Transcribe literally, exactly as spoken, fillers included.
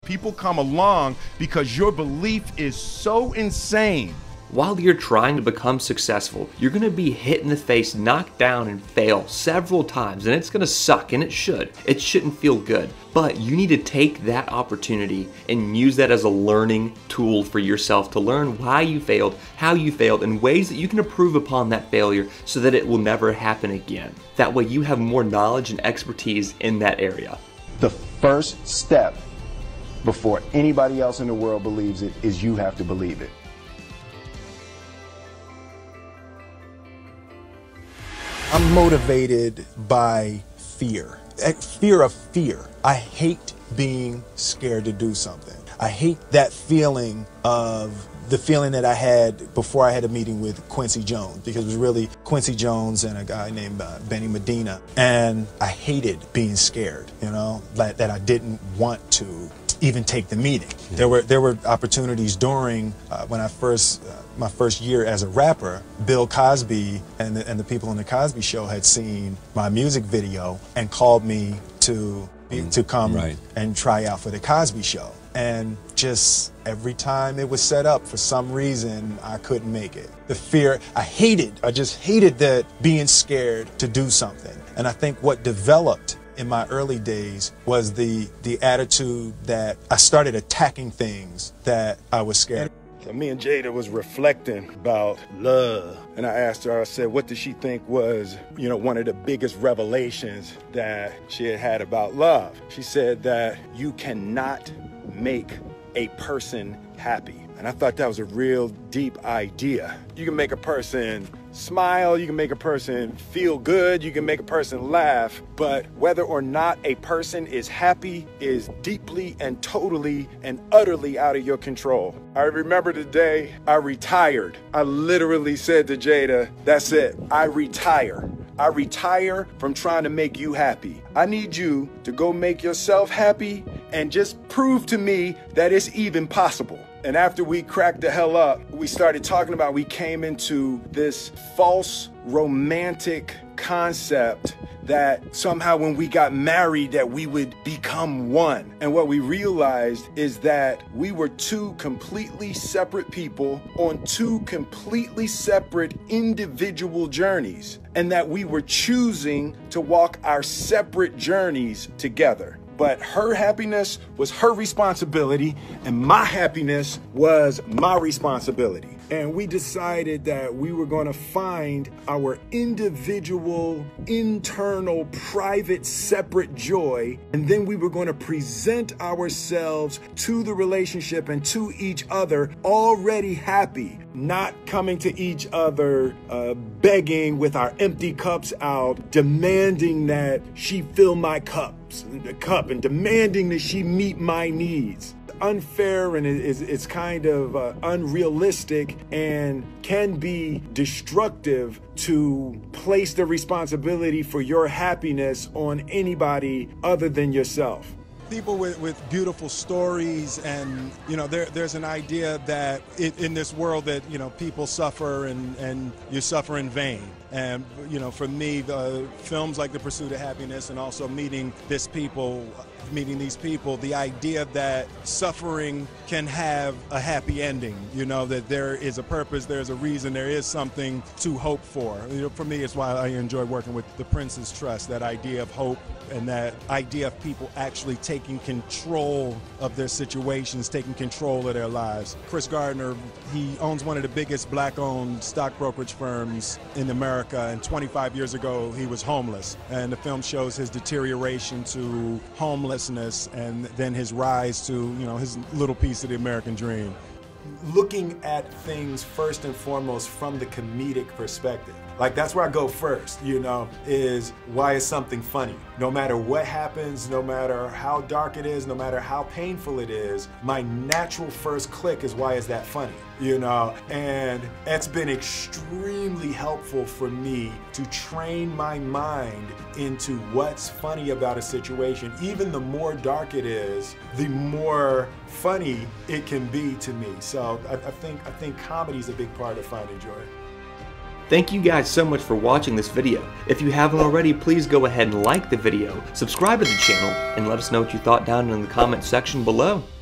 People come along because your belief is so insane. While you're trying to become successful, you're going to be hit in the face, knocked down, and fail several times, and it's going to suck, and it should. It shouldn't feel good, but you need to take that opportunity and use that as a learning tool for yourself to learn why you failed, how you failed, and ways that you can improve upon that failure so that it will never happen again. That way you have more knowledge and expertise in that area. The first step before anybody else in the world believes it is you have to believe it. I'm motivated by fear. Fear of fear. I hate being scared to do something. I hate that feeling of the feeling that I had before I had a meeting with Quincy Jones, because it was really Quincy Jones and a guy named uh, Benny Medina. And I hated being scared, you know, like that I didn't want to even take the meeting. Yeah. There were there were opportunities during uh, when I first uh, my first year as a rapper. Bill Cosby and the, and the people on the Cosby Show had seen my music video and called me to be, to come right. and try out for the Cosby Show. And just every time it was set up, for some reason I couldn't make it. The fear, I hated. I just hated that being scared to do something. And I think what developed in my early days was the the attitude that I started attacking things that I was scared. So me and Jada was reflecting about love, and I asked her, I said, what did she think was, you know, one of the biggest revelations that she had had about love? She said that you cannot make a person happy. And I thought that was a real deep idea. You can make a person smile, you can make a person feel good, you can make a person laugh, but whether or not a person is happy is deeply and totally and utterly out of your control. I remember the day I retired. I literally said to Jada, that's it, I retire. I retire from trying to make you happy. I need you to go make yourself happy and just prove to me that it's even possible. And after we cracked the hell up, we started talking about, we came into this false romantic concept that somehow when we got married that we would become one. And what we realized is that we were two completely separate people on two completely separate individual journeys, and that we were choosing to walk our separate journeys together. But her happiness was her responsibility, and my happiness was my responsibility. And we decided that we were going to find our individual, internal, private, separate joy, and then we were going to present ourselves to the relationship and to each other already happy, not coming to each other uh, begging with our empty cups out, demanding that she fill my cups, the cup, and demanding that she meet my needs. Unfair, and it's, it's kind of uh, unrealistic, and can be destructive to place the responsibility for your happiness on anybody other than yourself. People with, with beautiful stories, and you know, there, there's an idea that it, in this world that, you know, people suffer and, and you suffer in vain. And you know, for me, the films like The Pursuit of Happiness, and also meeting this people, meeting these people, the idea that suffering can have a happy ending, you know, that there is a purpose, there's a reason, there is something to hope for. You know, for me, it's why I enjoy working with the Prince's Trust, that idea of hope and that idea of people actually taking control of their situations, taking control of their lives. Chris Gardner, he owns one of the biggest black-owned stock brokerage firms in America, and twenty-five years ago he was homeless. And the film shows his deterioration to homelessness and then his rise to, you know, his little piece of the American dream. Looking at things first and foremost from the comedic perspective. Like, that's where I go first, you know, is why is something funny? No matter what happens, no matter how dark it is, no matter how painful it is, my natural first click is, why is that funny? You know, and it's been extremely helpful for me to train my mind into what's funny about a situation. Even the more dark it is, the more funny it can be to me. So I, I think I think comedy is a big part of finding joy. Thank you guys so much for watching this video. If you haven't already, please go ahead and like the video, subscribe to the channel, and let us know what you thought down in the comment section below.